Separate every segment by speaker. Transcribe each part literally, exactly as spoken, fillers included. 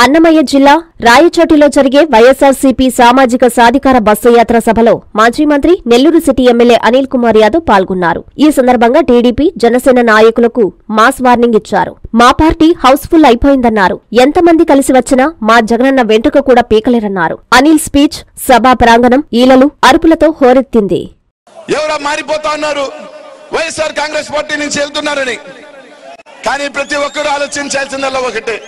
Speaker 1: అన్నమయ్య జిల్లా రాయచోటిలో జరిగే వైఎస్ఆర్సీపీ సామాజిక సాధికార బస్సు యాత్ర సభలో మాజీ మంత్రి నెల్లూరు సిటీ ఎమ్మెల్యే అనిల్ కుమార్ యాదవ్ పాల్గొన్నారు. ఈ సందర్భంగా టీడీపీ జనసేన నాయకులకు మాస్ వార్నింగ్ ఇచ్చారు. మా పార్టీ హౌస్ఫుల్ అయిపోయిందన్నారు. ఎంతమంది కలిసి వచ్చినా మా జగనన్న వెంట్రుక కూడా పీకలేరన్నారు. అనిల్ స్పీచ్ సభా ప్రాంగణం ఈలలు అరుపులతో హోరెత్తింది.
Speaker 2: ఎవరో మారిపోతా ఉన్నారు, వైఎస్ఆర్ కాంగ్రెస్ పార్టీ నుంచి వెళ్తున్నారని. కానీ ప్రతి ఒక్కరూ ఆలోచించాల్సిందల్లా ఒకటే,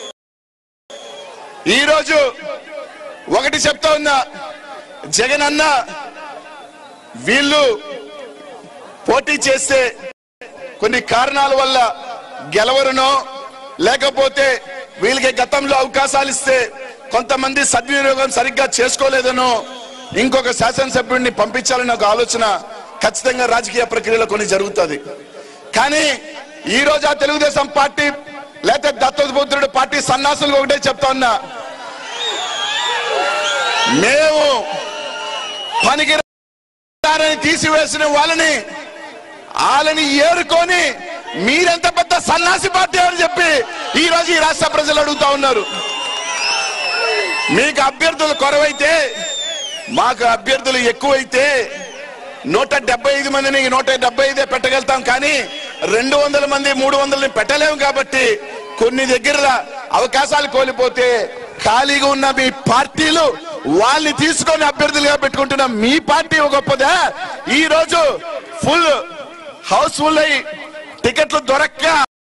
Speaker 2: ఈ రోజు ఒకటి చెప్తా ఉన్నా, జగన్ అన్న వీళ్ళు పోటీ చేస్తే కొన్ని కారణాల వల్ల గెలవరునో, లేకపోతే వీళ్ళకి గతంలో అవకాశాలు ఇస్తే కొంతమంది సద్వినియోగం సరిగ్గా చేసుకోలేదనో ఇంకొక శాసనసభ్యుడిని పంపించాలని ఒక ఆలోచన ఖచ్చితంగా రాజకీయ ప్రక్రియలో కొన్ని జరుగుతుంది. కానీ ఈ రోజు ఆ తెలుగుదేశం పార్టీ లేకపోతే దత్తపుత్రుడు పార్టీ సన్నాసులు ఒకటే చెప్తా ఉన్నా, మేము పనికిరాని తీసివేసిన వాళ్ళని వాళ్ళని ఏరుకొని మీరెంత పెద్ద సన్నాసి పార్టీ అని చెప్పి ఈ రోజు ఈ రాష్ట్ర ప్రజలు అడుగుతా ఉన్నారు. మీకు అభ్యర్థులు కొరవైతే, మాకు అభ్యర్థులు ఎక్కువైతే నూట డెబ్బై ఐదు మందిని నూట డెబ్బై ఐదే పెట్టగలుగుతాం, కానీ రెండు వందల మంది మూడు వందలని పెట్టలేము. కాబట్టి కొన్ని దగ్గర అవకాశాలు కోల్పోతే ఖాళీగా ఉన్న మీ పార్టీలు వాళ్ళని తీసుకొని అభ్యర్థులుగా పెట్టుకుంటున్న మీ పార్టీ గొప్పదా? ఈ రోజు ఫుల్ హౌస్ఫుల్ అయి టికెట్లు దొరక్క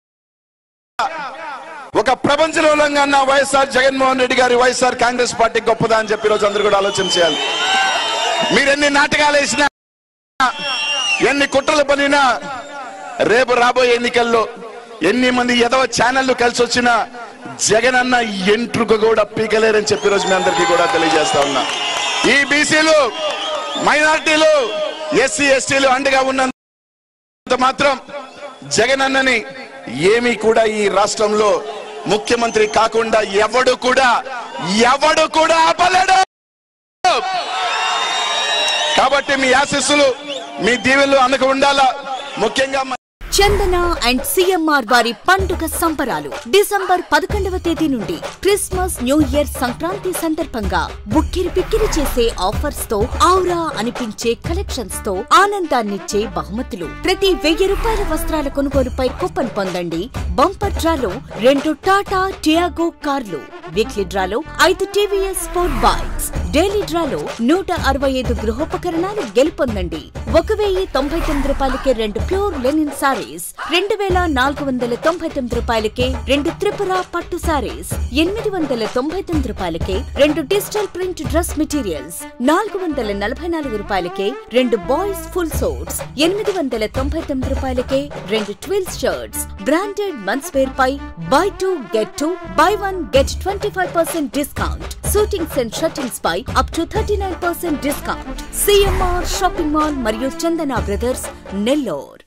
Speaker 2: ఒక ప్రపంచంలో ఉన్న వైఎస్ఆర్ జగన్మోహన్ రెడ్డి గారి వైఎస్ఆర్ కాంగ్రెస్ పార్టీ గొప్పదా అని చెప్పి రోజు అందరూ కూడా ఆలోచన చేయాలి. మీరు ఎన్ని నాటకాలు వేసినా, ఎన్ని కుట్రలు పనినా, రేపు రాబోయే ఎన్నికల్లో ఎన్ని మంది ఎదవ ఛానళ్లు కలిసి వచ్చినా జగన్ అన్న ఎంట్రుక కూడా పీకలేరని చెప్పి రోజు మీ అందరికీ కూడా తెలియజేస్తా ఉన్నా. ఈ బీసీలు, మైనారిటీలు, ఎస్సీ ఎస్టీలు అండగా ఉన్నంత మాత్రం జగన్ అన్నని ఏమీ కూడా ఈ రాష్ట్రంలో ముఖ్యమంత్రి కాకుండా ఎవడు కూడా ఎవడు కూడా ఆపలేడు. కాబట్టి మీ ఆశీస్సులు, మీ దీవెనలు అనకు ఉండాలా. ముఖ్యంగా
Speaker 3: చందన అండ్ సిఎంఆర్ వారి పండుగ సంబరాలు డిసెంబర్ పదకొండవ తేదీ నుండి క్రిస్మస్, న్యూ ఇయర్, సంక్రాంతి సందర్భంగా బుక్కిరి పిక్కిరి చేసే ఆఫర్స్ తో, ఔరా అనిపించే కలెక్షన్స్ తో ఆనందాన్నిచ్చే బహుమతులు. ప్రతి వెయ్యి రూపాయల వస్త్రాల కొనుగోలుపై కూపన్ పొందండి. బంపర్ డ్రాలో రెండు టాటా టియాగో కార్లు, వీక్లీ డ్రాలో ఐదు టీవీఎస్ స్పోర్ట్ బైక్స్, డైలీ డ్రాలో నూట అరవై ఐదు గృహోపకరణాలు గెలుపొందండి. ఒక వెయ్యి తొంభై తొమ్మిది రూపాయలకే రెండు ప్యూర్ లెనిన్ సారీస్, రెండు వేల నాలుగు వందల తొంభై తొమ్మిది రూపాయలకే రెండు త్రిపుర పట్టు సారీస్, ఎనిమిది వందల తొంభై తొమ్మిది రూపాయలకే రెండు డిజిటల్ ప్రింట్ డ్రెస్ మెటీరియల్స్, నాలుగు వందల నలభై నాలుగు రూపాయలకే రెండు బాయ్స్ ఫుల్ సోట్స్, ఎనిమిది వందల తొంభై తొమ్మిది రూపాయలకే రెండు twills shirts. Branded men's wear పై buy two get two, buy one get twenty five percent discount. Shootings and shirtings పై up to thirty nine percent discount. CMR shopping mall మరియు చందన బ్రదర్స్, నెల్లూరు.